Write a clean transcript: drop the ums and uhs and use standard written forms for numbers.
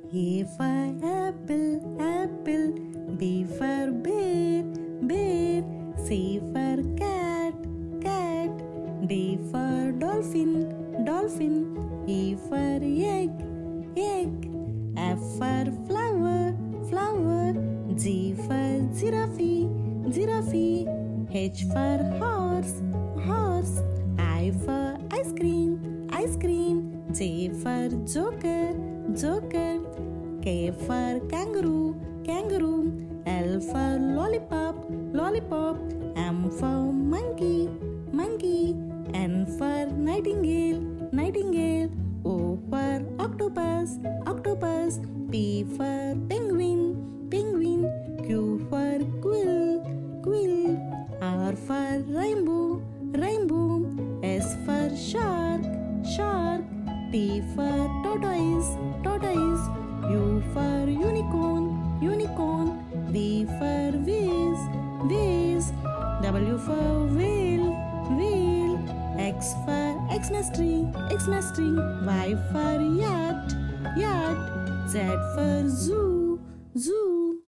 A for apple, apple. B for bear, bear. C for cat, cat. D for dolphin, dolphin. E for egg, egg. F for flower, flower. G for giraffe, giraffe. H for horse, horse. I for ice cream, ice cream. J for joker, joker. K for kangaroo, kangaroo. L for lollipop, lollipop. M for monkey, monkey. N for nightingale, nightingale. O for octopus, octopus. P for penguin, penguin. Q for quill, quill. R for rainbow, rainbow. S for shark, shark. T for tortoise, tortoise. U for unicorn, unicorn. V for vase, vase. W for whale, whale. X for Xmas tree, Xmas tree. Y for yacht, yacht. Z for zoo, zoo.